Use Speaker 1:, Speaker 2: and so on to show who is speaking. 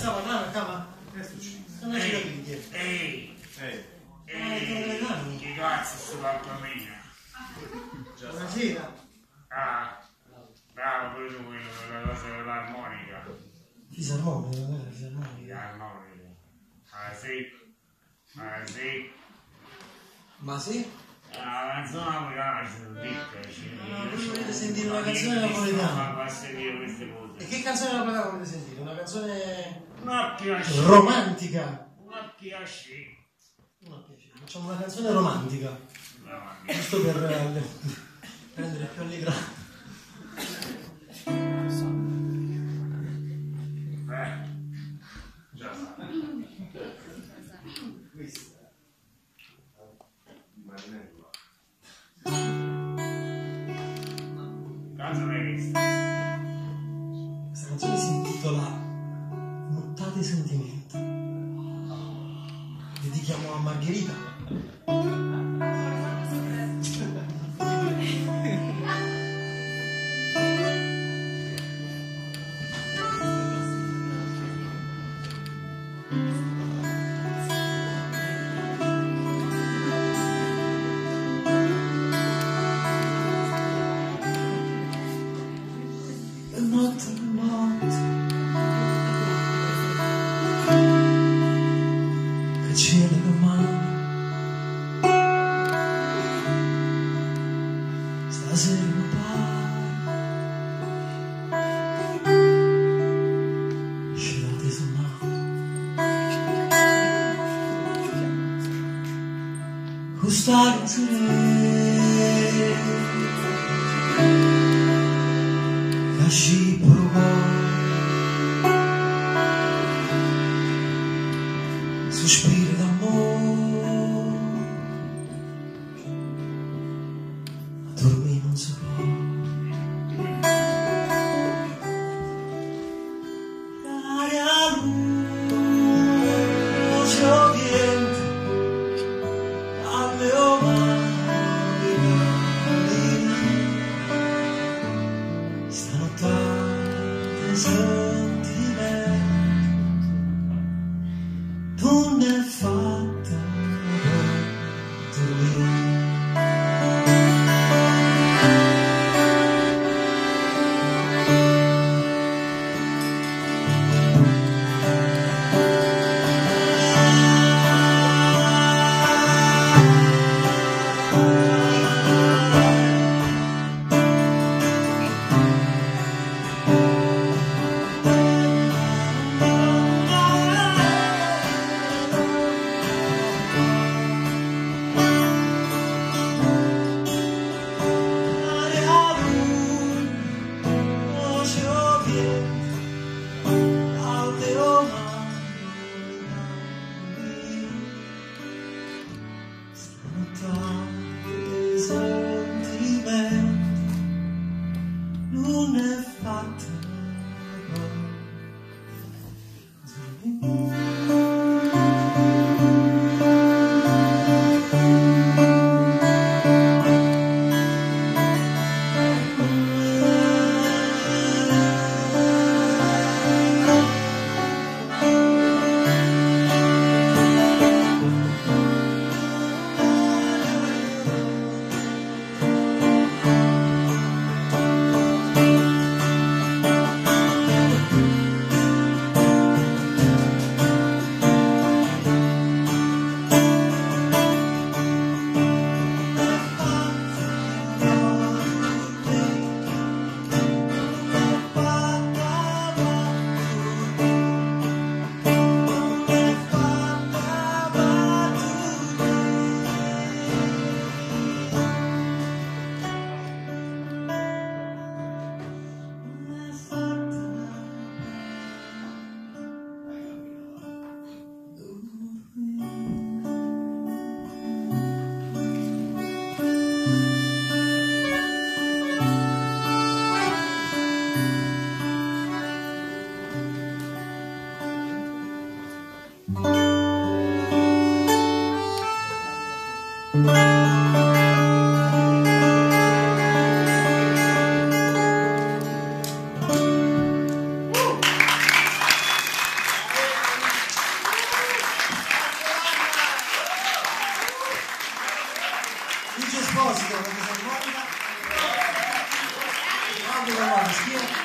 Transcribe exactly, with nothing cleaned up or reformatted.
Speaker 1: stava là, cama. Non c'è
Speaker 2: Ehi, ehi, ehi, che cazzo sto papà mia?
Speaker 1: Buonasera.
Speaker 2: Ah, bravo pure tu quello per la cosa dell'armonica.
Speaker 1: Fisarmonica, guarda, fisarmonica.
Speaker 2: L'armonica. Ah sì, ah sì.
Speaker 1: Ma sì?
Speaker 2: La canzone napoletana ci sono ricche.
Speaker 1: Ah, voi volete sentire una canzone napoletana?
Speaker 2: Ma basta dire queste cose.
Speaker 1: E che canzone napoletana volete sentire? Una canzone
Speaker 2: Una piace.
Speaker 1: romantica?
Speaker 2: Una piace.
Speaker 1: Una piace. Facciamo una canzone romantica. Giusto per eh, rendere più allegra.
Speaker 2: Eh, già sa. Canzone questa.
Speaker 1: Questa canzone si intitola Nottate sentimenti. Dedichiamo a Margherita. Notte, notte, che cielo domani, stasera non pare, scelate suonare, gustare insieme, lasci provare, sospiro d'amore, ma dormire non si può. L'aria luce oriente, al mio mare, stanotte sentimenti, non è fatta per dormire. Non è fatta Luigi Esposito, la fisarmonica. Aldo Cavallo, schia.